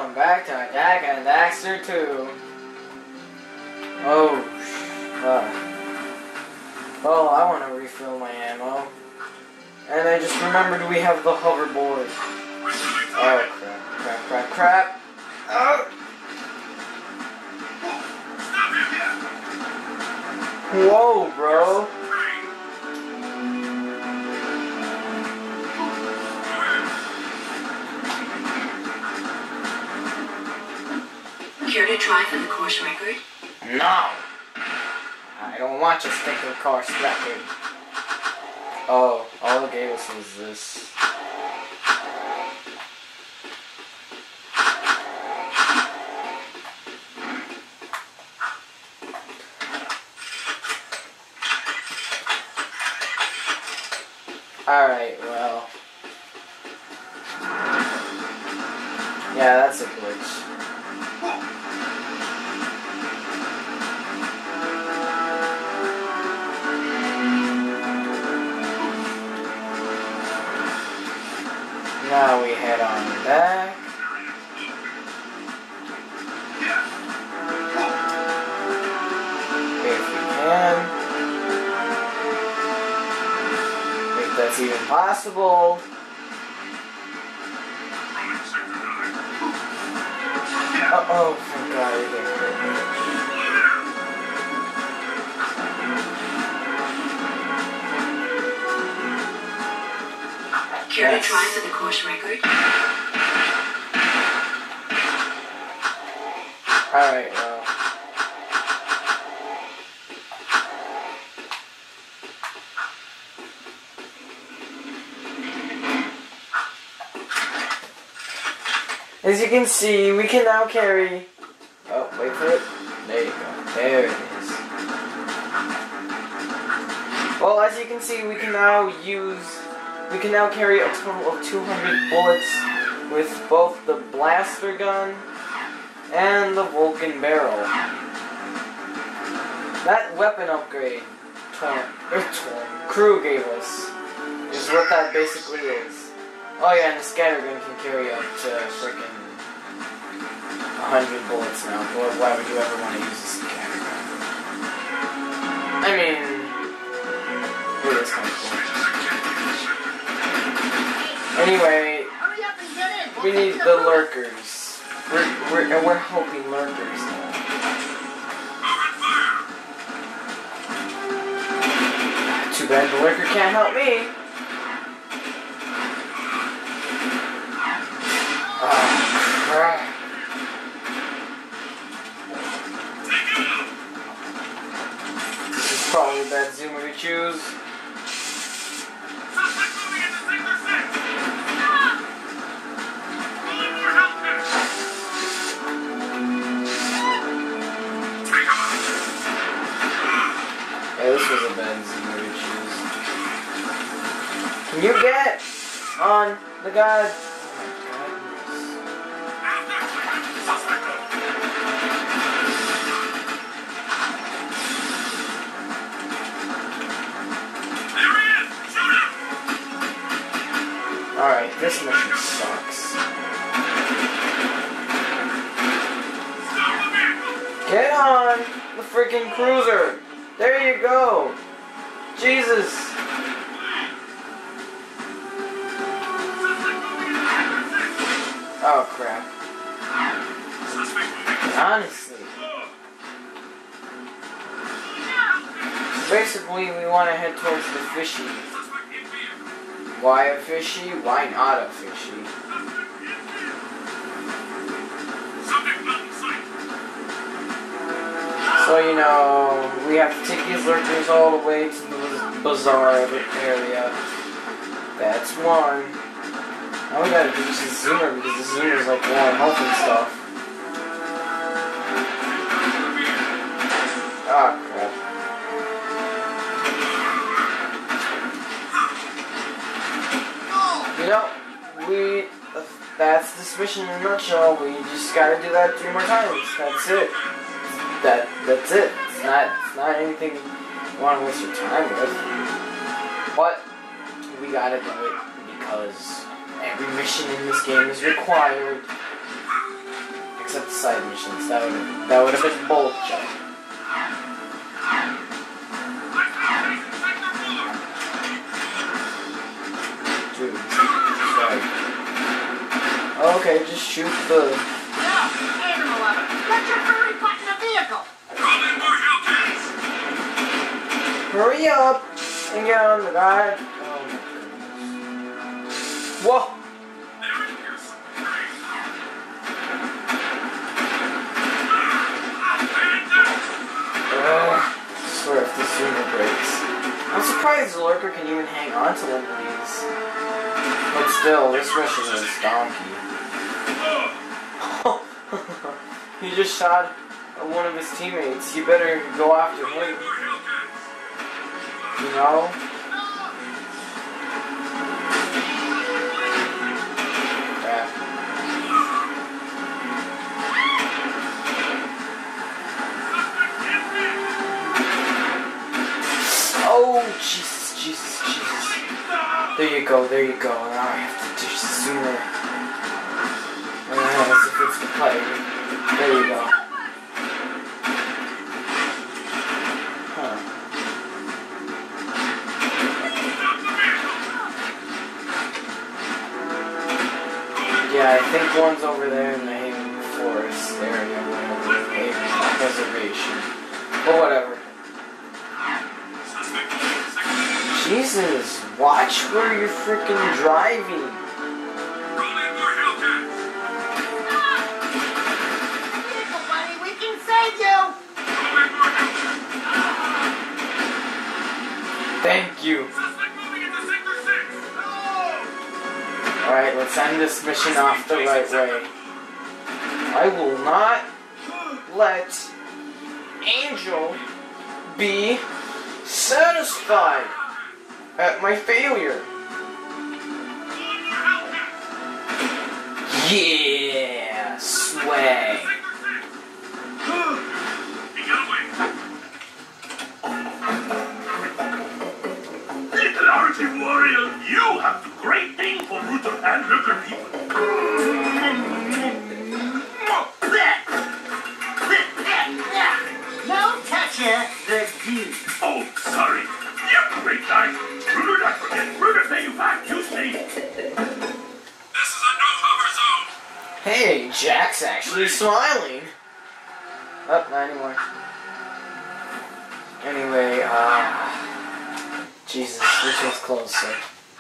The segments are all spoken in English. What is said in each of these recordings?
welcome back to Jak and Daxter 2. Oh, well, I want to refill my ammo. And I just remembered we have the hoverboard. Oh, crap. Oh! Whoa, bro. Care to try for the course record? No! I don't want your stinking course record. Oh, all it gave us was this. Alright, well. Yeah, that's a glitch. Now we head on back. If we can. If that's even possible. Uh-oh, thank God we didn't hurt me. Care to try for the course record? Alright, well. As you can see, we can now carry... Oh, wait for it. There you go. There it is. Well, as you can see, we can now carry a total of 200 bullets with both the blaster gun and the Vulcan barrel. That weapon upgrade Crew gave us is what that basically is. Oh yeah, and the scattergun can carry up to freaking 100 bullets now. Why would you ever want to use a scattergun? I mean, it is kind of cool. Anyway, we need the lurkers. We're helping lurkers now. Too bad the lurker can't help me. Oh, crap. This is probably a bad zoomer to choose. Yeah, this was a bad zoomer to choose. Can you get on the god? Alright, this mission sucks. Get on the freaking cruiser! There you go! Jesus! Oh crap. Honestly. Basically, we want to head towards the fishy. Why a fishy? Why not a fishy? So, you know, we have to take these lurkers all the way to the bazaar area. That's one. Now we gotta reach the zoomer because the zoomer's like low on health and stuff. Ah, crap. You know, that's this mission in a nutshell. We just gotta do that 3 more times. That's it. That's it. It's not anything you want to waste your time with. But we gotta do it because every mission in this game is required. accept the side missions. That would have been bold, Jack. Dude, sorry. Okay, just shoot the... Yeah, Agent 11, get your furry butt in the vehicle! Hurry up and get on the ride. Oh my goodness. Whoa! I swear if this unit breaks. I'm surprised the lurker can even hang on to one of these. But still, this mission is donkey. He just shot one of his teammates. You better go after him. You know? Crap. Oh, Jesus. There you go. Now I have to ditch the sooner. As if it's the play. There you go. Huh. Yeah, I think one's over there in the Haven Forest area, whatever, Haven Reservation. But whatever. Jesus, watch where you're freaking driving. Vehicle, buddy, we can save you! Thank you. Alright, let's end this mission off the right way. I will not let Angel be satisfied at my failure. Yeah, swag. Clarity warrior, you have the great thing for Luther and Luther people. No toucher, the dude. Oh, sorry. Yep, great guy. Ruder, I forget. Ruder, pay you back. You see. This is a no-cover zone. Hey, Jack's actually smiling. Oh, not anymore. Anyway, Jesus, this was closer.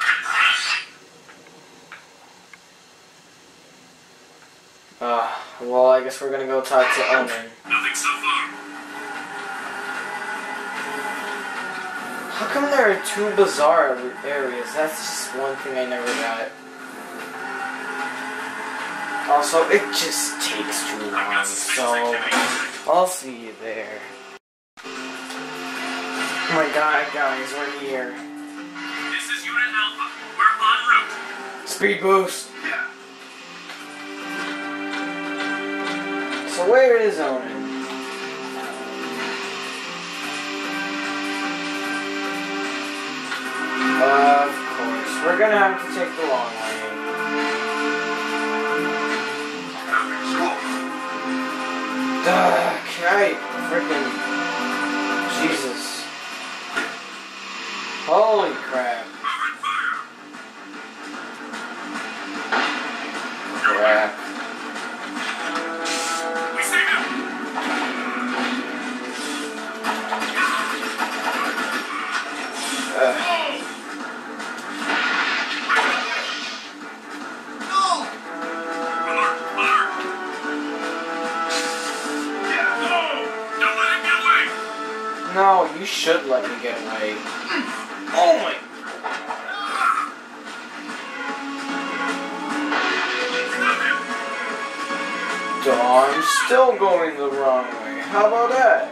Well, I guess we're gonna go talk to Omen. Nothing so far. How come there are two bizarre areas? That's just one thing I never got. Also, it just takes too long, so I'll see you there. Oh my god, guys, we're here. This is Unit Alpha. We're en route. Speed boost. Yeah. So where is Omen? Of course, we're gonna have to take the long way. Can I freaking... Jesus. Holy crap. Crap. We see him. No, you should let me get away. Oh my... Duh, I'm still going the wrong way. How about that?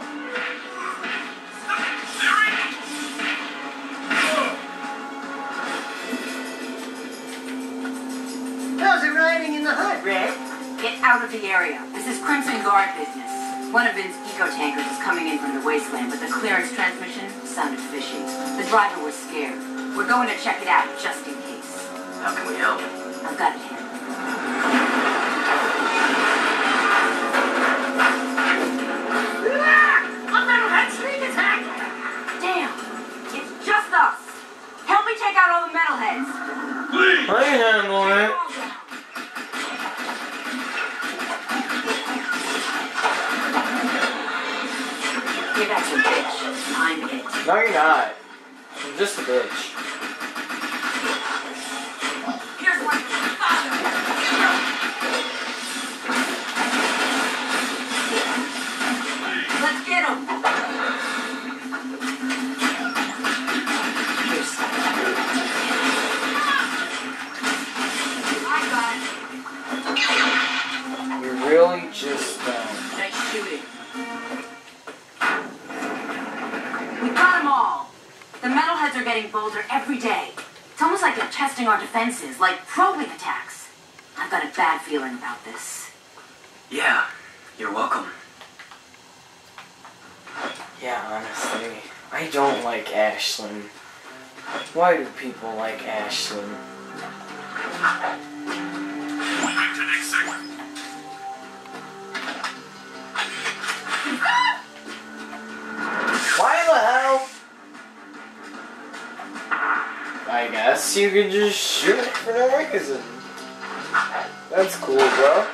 How's it riding in the hood, Red? Get out of the area. This is Crimson Guard business. One of Vin's eco-tankers is coming in from the wasteland, but the clearance transmission sounded fishy. The driver was scared. We're going to check it out, just in case. How can we help? I've got it handled. No, you're not. I'm just a bitch. Here's one. Let's get him. I got it. You're really just Nice shooting. We got them all. The metalheads are getting bolder every day. It's almost like they're testing our defenses, like probing attacks. I've got a bad feeling about this. Yeah, you're welcome. Yeah, honestly, I don't like Ashlyn. Why do people like Ashlyn? Back to next segment. Why the hell? I guess you could just shoot it for no reason. That's cool, bro.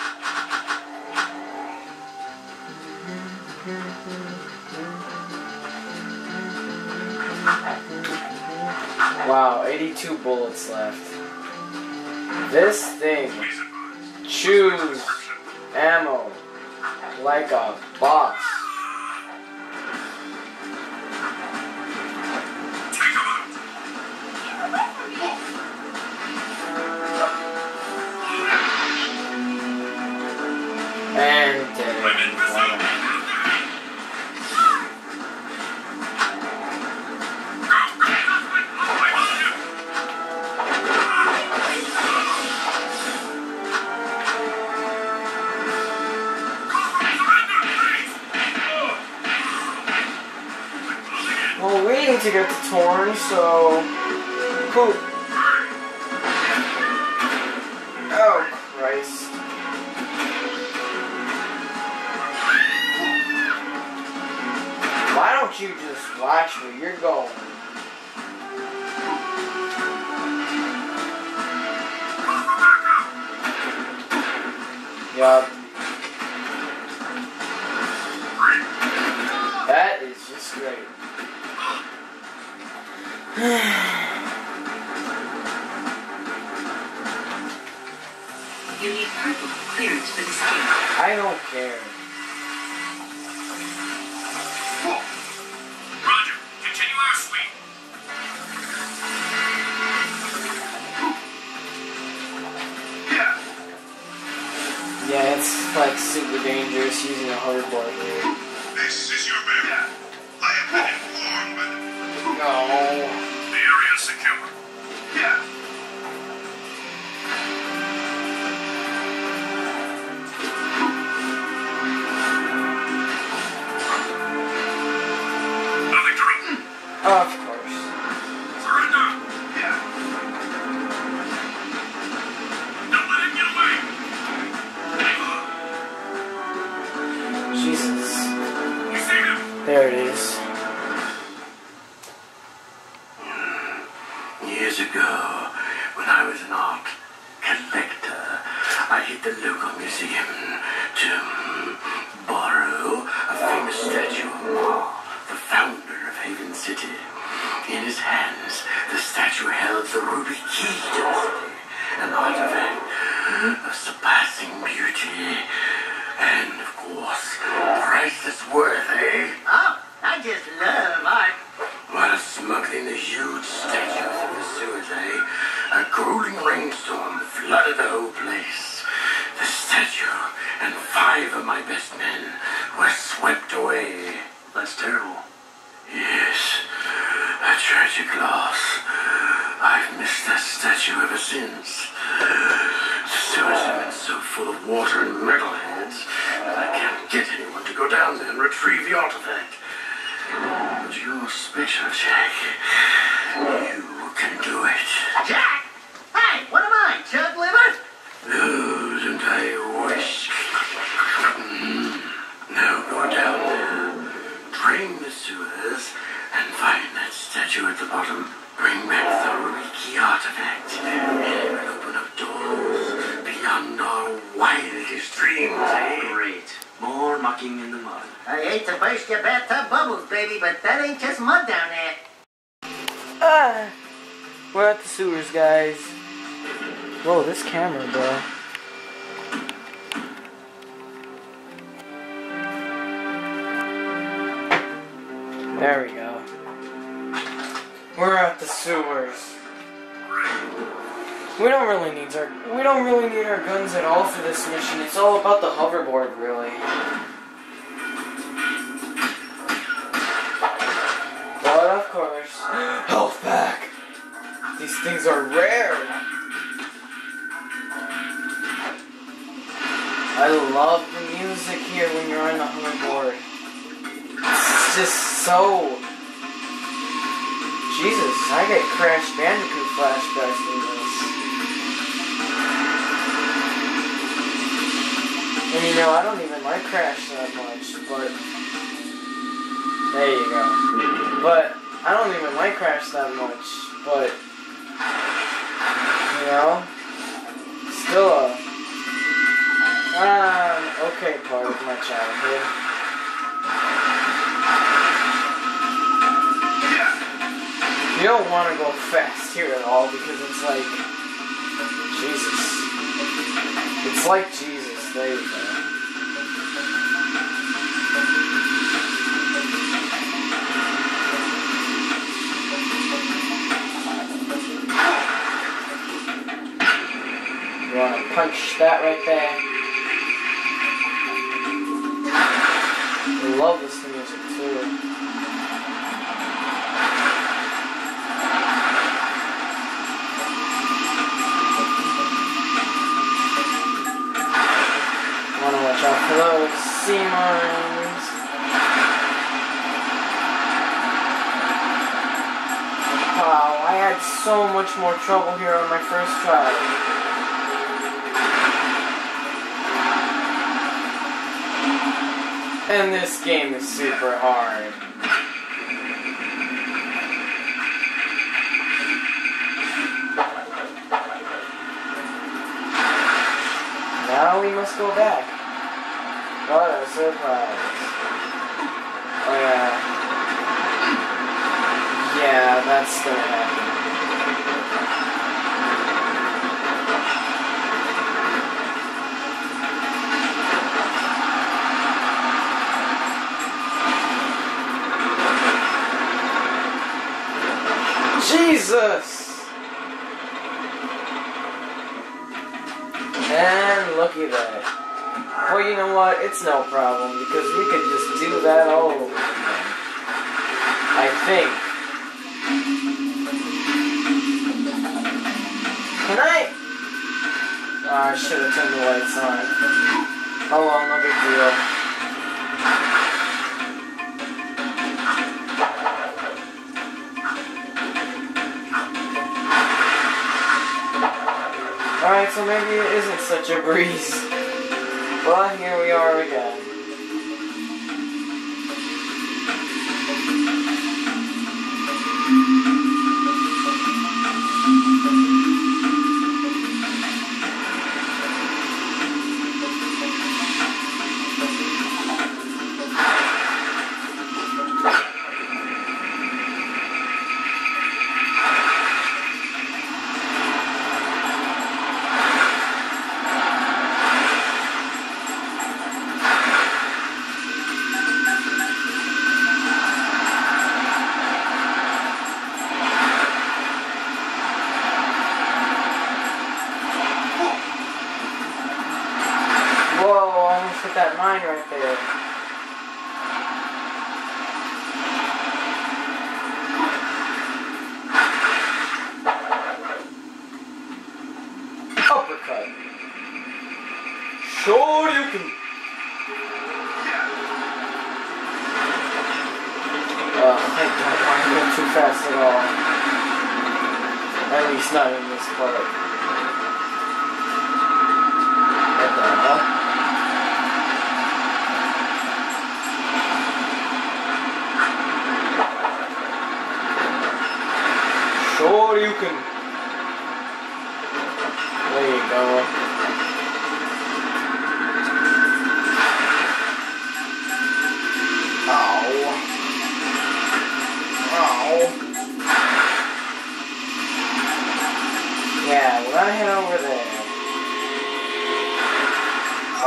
Wow, 82 bullets left. This thing chews ammo like a boss. And well, we need to get to Torn, so poop. Oh Christ. Why don't you just watch where you're going? Yup. That is just great. You need purple clearance for this game. I don't care. Roger. Continue our sweep. Yeah, it's like super dangerous using a hoverboard here. This is your man. I have been informed. No. The area is secure. Yeah. Nothing to run. Of course. Surrender. Yeah. Don't let him get away. Jesus. You see him? There it is. Years ago, when I was an art collector, I hit the local museum to borrow a famous statue of Ma, the founder of Haven City. In his hands, the statue held the ruby key to the city, an artifact of surpassing beauty, and of course, priceless worth, eh? Oh, I just love art. While smuggling the huge statue through the sewers, a grueling rainstorm flooded the whole place. The statue and 5 of my best men were swept away. That's terrible. Yes, a tragic loss. I've missed that statue ever since. The sewers have been so full of water and metalheads that I can't get anyone to go down there and retrieve the artifact. But you're special, Jack. You can do it. Jack? Hey, what am I, Chuck Liver? Oh, don't I wish? Now go down there, drain the sewers, and find that statue at the bottom. Bring back the ruby key artifact, and it will open up doors beyond our wildest dreams, eh? Great. More mucking in the mud. I hate to burst your bathtub bubbles, baby, but that ain't just mud down there. Ah, we're at the sewers, guys. Whoa, this camera, bro. There we go. We're at the sewers. We don't really need our guns at all for this mission. It's all about the hoverboard, really. But of course, health pack. These things are rare. I love the music here when you're on the hoverboard. It's just so... Jesus, I get Crash Bandicoot flashbacks from this. And you know, I don't even like Crash that much, but... There you go. But, I don't even like Crash that much, but... You know? Still okay part of my childhood. You don't want to go fast here at all because it's like Jesus. It's like Jesus. There you go. You want to punch that right there. I love this music too. Watch out for those sea mines. Wow, I had so much more trouble here on my first try. And this game is super hard. Now we must go back. What a surprise. Oh yeah. Yeah, that's gonna happen. Jesus! And looky there. Well, you know what? It's no problem, because we could just do that all over again. I think. Can I? Oh, I should have turned the lights on. Oh well, no big deal. Alright, so maybe it isn't such a breeze. Well, here we are again. Put that mine right there. Uppercut. Sure you can. I don't want to go too fast at all. At least not in this part. What the hell? Sure you can. There you go.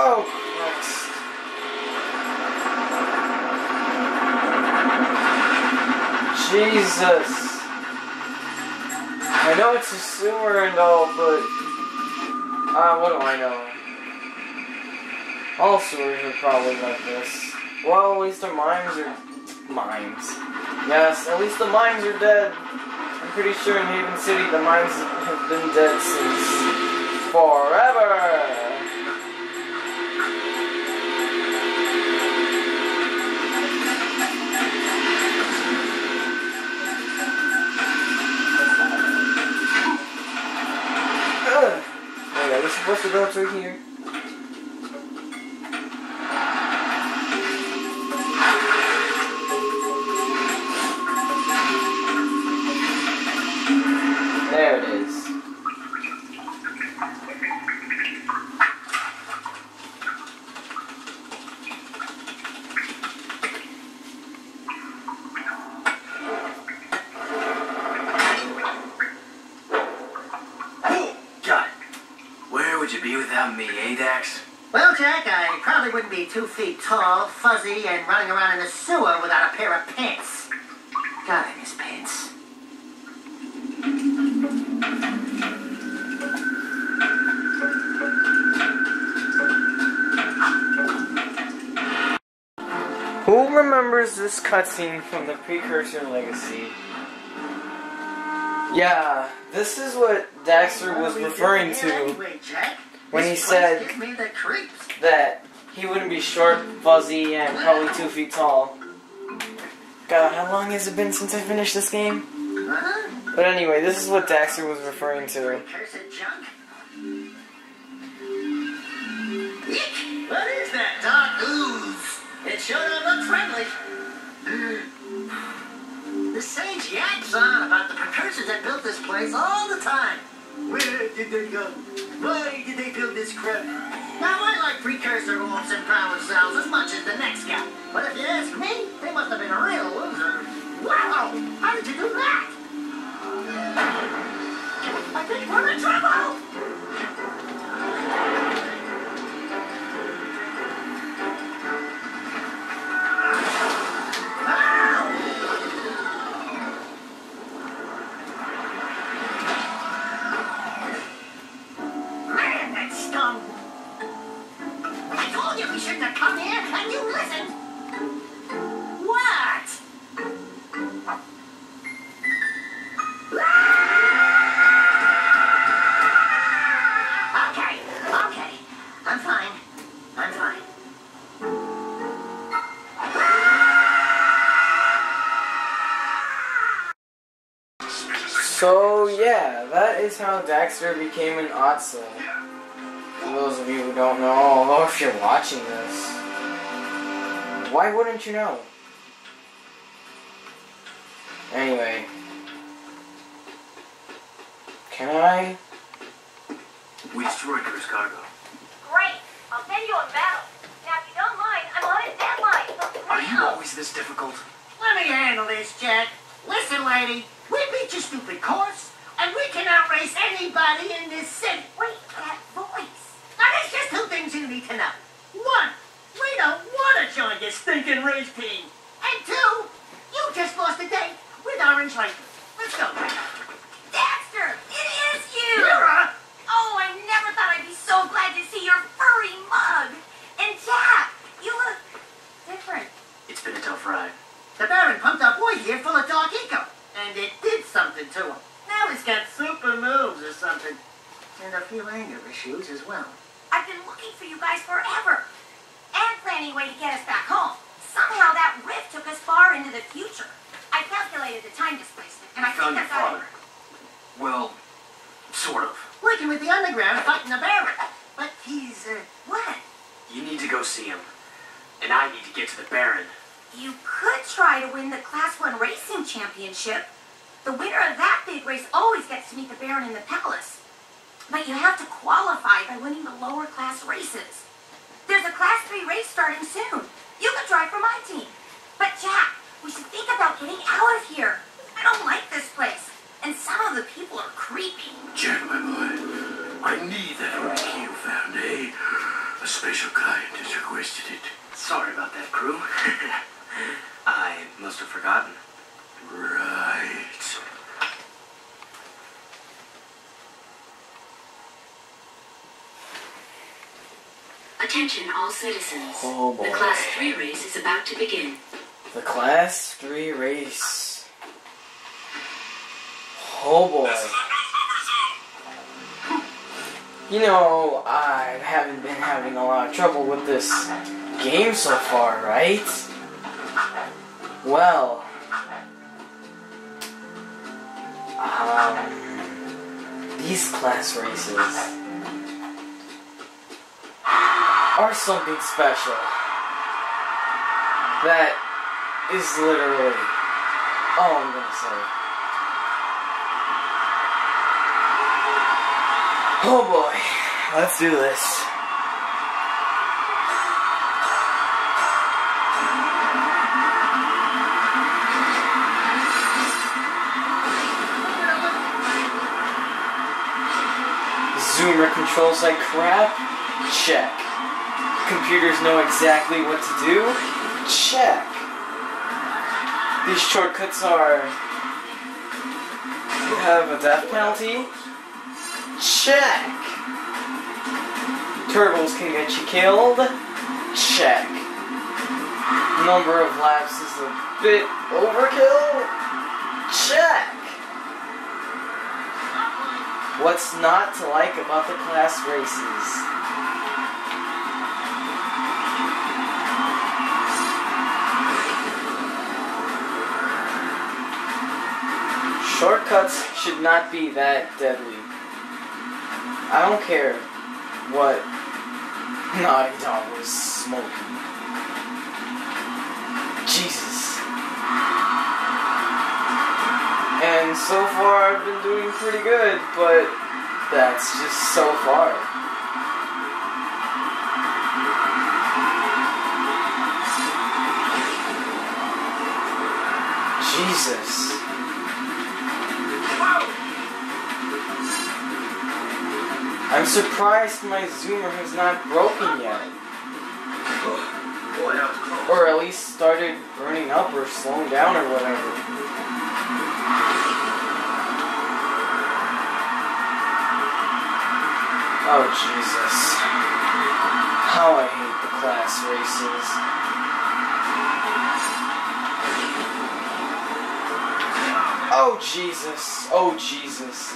Oh, Christ. Jesus. I know it's a sewer and all, but... what do I know? All sewers are probably like this. Well, at least the mimes are... Mimes. Yes, at least the mimes are dead. I'm pretty sure in Haven City the mimes have been dead since... forever! Wait, are we supposed to go through here? There it is. Be without me, eh, Dax? Well, Jack, I probably wouldn't be 2 feet tall, fuzzy, and running around in the sewer without a pair of pants. God, I miss pants. Who remembers this cutscene from the Precursor Legacy? Yeah, this is what Daxter was referring to when he said that he wouldn't be short, fuzzy, and probably 2 feet tall. God, how long has it been since I finished this game? But anyway, this is what Daxter was referring to. What is that dark ooze? It sure don't look friendly. The sage yaps on about the precursors that built this place all the time. Where did they go? Why did they build this crap? Now, I like precursor wolves and power cells as much as the next guy. But if you ask me, they must have been a real loser. Wow! How did you do that? I think we're in trouble! So yeah, that is how Daxter became an Otsa. For those of you who don't know, or if you're watching this, why wouldn't you know? Anyway, can I? We destroyed Cruz Cargo. Great. I'll send you a medal. Now, if you don't mind, I'm on a deadline. So Are you always this difficult? Let me handle this, Jack. Listen, lady, we beat your stupid course, and we can outrace anybody in this city. Wait, that voice. Now, there's just 2 things you need to know. 1, we don't want to join your stinking race team. And 2, you just lost a date with Orange Lightning. Let's go. Daxter, it is you. Mira! Oh, I never thought I'd be so glad to see your furry mug. And Jack, you look different. It's been a tough ride. The Baron pumped our boy here full of dark eco, and it did something to him. Now he's got super moves or something, and a few anger issues as well. I've been looking for you guys forever, and planning a way to get us back home. Somehow that rift took us far into the future. I calculated the time displacement, and I Found think your I got father. Well, sort of. Working with the underground, fighting the Baron. But he's, What? You need to go see him. And I need to get to the Baron. You could try to win the Class 1 Racing Championship. The winner of that big race always gets to meet the Baron in the palace. But you have to qualify by winning the lower class races. There's a Class 3 race starting soon. You could drive for my team. But Jack, we should think about getting out of here. I don't like this place. And some of the people are creepy. Jack, my boy, I need that root key you found, eh? A special Attention all citizens. Oh boy. The Class 3 race is about to begin. The Class 3 race. Oh boy. This is a no cover zone. You know, I haven't been having a lot of trouble with this game so far, right? Well, these class races are something special. That is literally all I'm gonna say. Oh boy, let's do this. Zoomer controls like crap? Check. Computers know exactly what to do? Check. These shortcuts have a death penalty? Check. Turtles can get you killed? Check. Number of laps is a bit overkill? Check. What's not to like about the class races? Shortcuts should not be that deadly. I don't care what Naughty Dog was smoking. Jesus. And so far I've been doing pretty good, but that's just so far. Jesus. I'm surprised my zoomer has not broken yet. Boy, that was close. Or at least started burning up or slowing down or whatever. Oh, Jesus. How I hate the class races. Oh, Jesus. Oh, Jesus.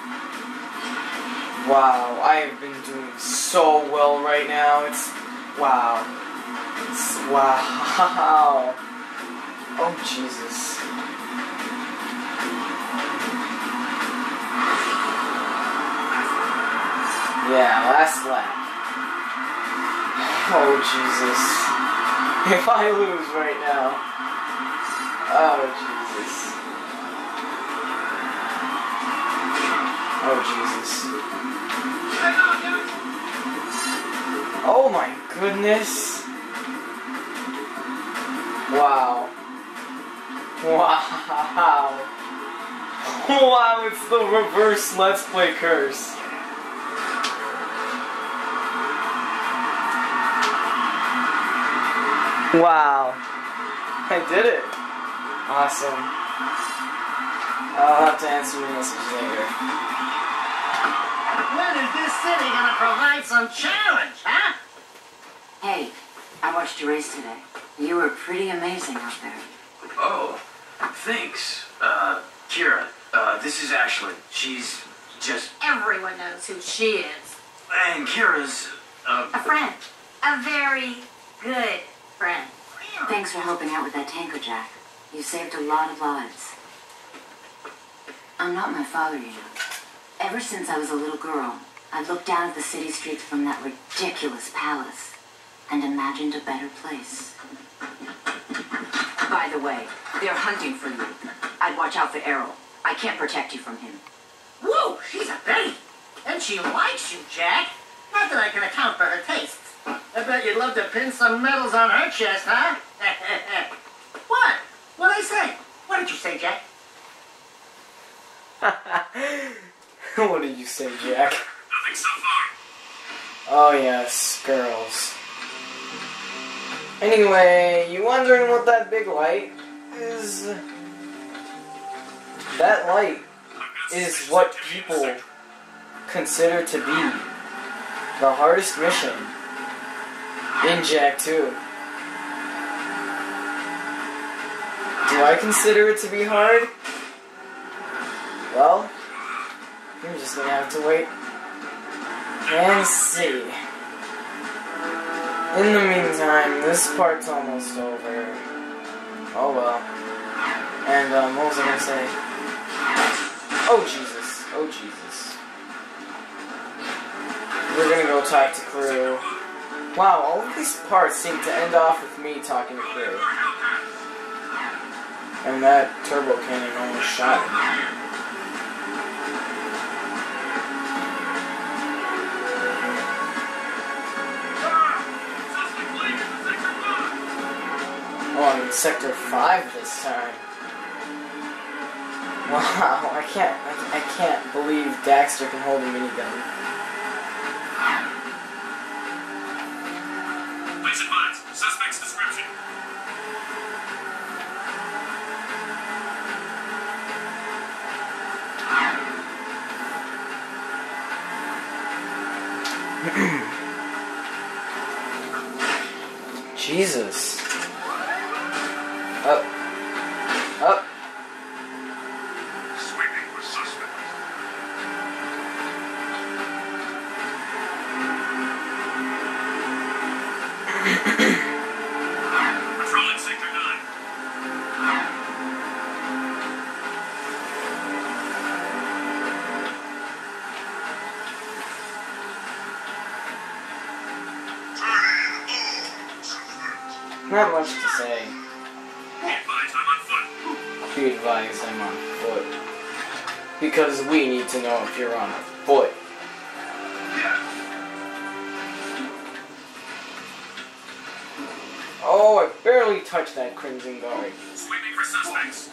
Wow, I have been doing so well right now. It's... wow. It's... wow. Oh, Jesus. Yeah, last lap. Oh, Jesus. If I lose right now. Oh, Jesus. Oh, Jesus. Oh, my goodness. Wow. Wow. Wow, it's the reverse Let's Play curse. Wow. I did it. Awesome. I'll have to answer your message later. When is this city gonna provide some challenge, huh? Hey, I watched you race today. You were pretty amazing out there. Oh, thanks, Kira. This is Ashley. She's just... Everyone knows who she is. And Kira's, A friend. A very good friend. Thanks for helping out with that tanker, Jack. You saved a lot of lives. I'm not my father, you know. Ever since I was a little girl, I looked down at the city streets from that ridiculous palace and imagined a better place. By the way, they're hunting for you. I'd watch out for Errol. I can't protect you from him. Whoa, she's a Betty. And she likes you, Jack. Not that I can account for her tastes. I bet you'd love to pin some medals on her chest, huh? What? What'd I say? What did you say, Jack? What did you say, Jack? Nothing so far. Oh yes, girls. Anyway, you wondering what that big light is? That light is what people consider to be the hardest mission In Jak 2. Do I consider it to be hard? Well, you're just gonna have to wait and see. In the meantime, this part's almost over. Oh well. And, what was I gonna say? Oh Jesus. Oh Jesus. We're gonna go talk to Crew. Wow, all of these parts seem to end off with me talking to Crew. And that turbo cannon almost shot him. Oh, I'm in Sector 5 this time. Wow, I can't believe Daxter can hold a minigun. Please advise. Suspect's description. Jesus. Up. Up. Sweeping for suspect. Patrolling Sector 9. Not much to say. Be advised, I'm on foot. Be advised, I'm on foot. Because we need to know if you're on foot. Oh, I barely touched that Crimson Guard. Sweeping for suspects.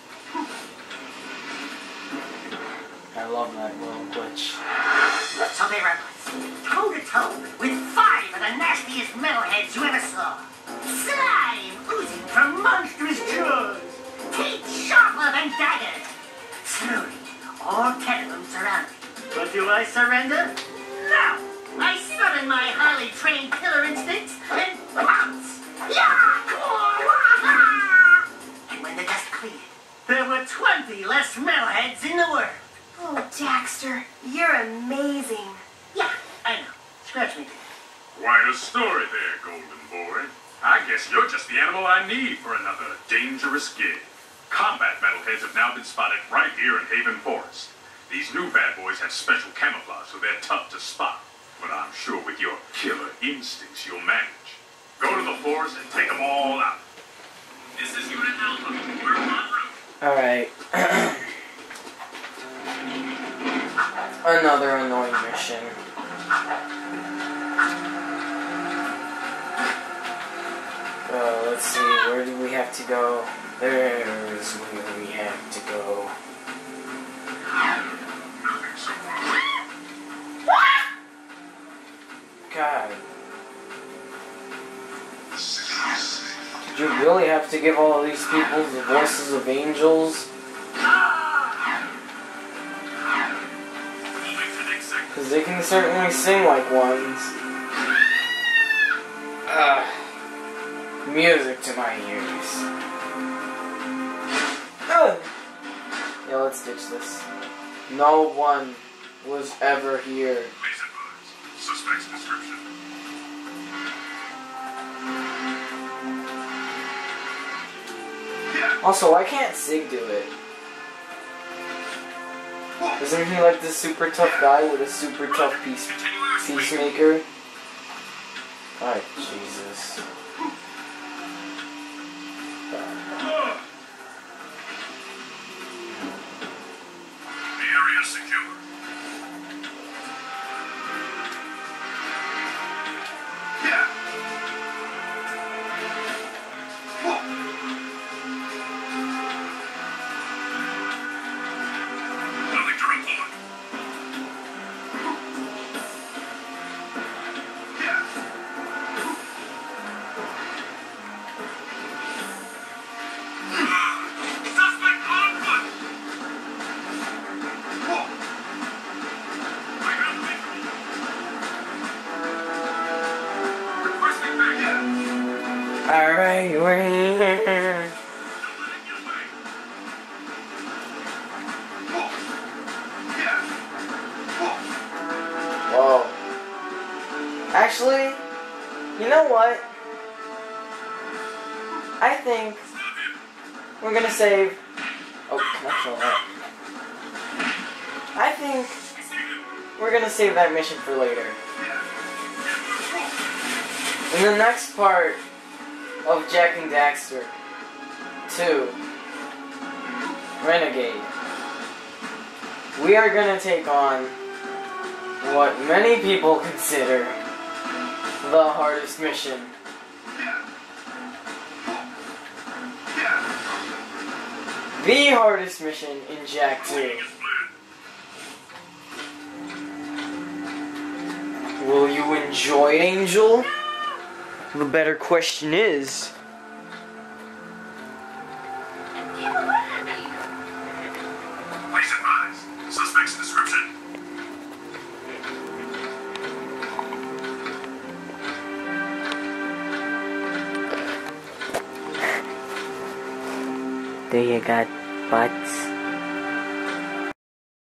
I love that little glitch. So they were toe-to-toe with 5 of the nastiest metalheads you ever saw. Slime oozing from monstrous jaws. Teeth sharper than daggers. Slowly, all 10 of them surround me. But do I surrender? No! I summon my highly trained killer instincts and pounce! And when the dust cleared, there were 20 less metalheads in the world. Oh, Daxter, you're amazing. Yeah, I know. Scratch me. Quite a story there, Golden Boy. I guess you're just the animal I need for another dangerous gig. Combat metalheads have now been spotted right here in Haven Forest. These new bad boys have special camouflage, so they're tough to spot. But I'm sure with your killer instincts, you'll manage. Go to the forest and take them all out. This is Unit Alpha. We're en route. Alright. Another annoying mission. Let's see, where do we have to go? There's where we have to go. God. Did you really have to give all of these people the voices of angels? Because they can certainly sing like ones. Music to my ears. Yeah, let's ditch this. No one was ever here. Please advise. Suspect's description. Also, why can't Sig do it? Isn't he like the super tough guy with a super tough peacemaker? Oh, Jesus. The area secure. Nothing to report. Alright, we're here. Whoa. Actually, you know what? I think we're gonna save... Oh, can I kill that? I think we're gonna save that mission for later. In the next part of Jak and Daxter 2, Renegade, we are gonna take on what many people consider the hardest mission. The hardest mission in Jak 2. Will you enjoy it, Angel? The better question is... Please advise. Suspect's description. Do you got butts?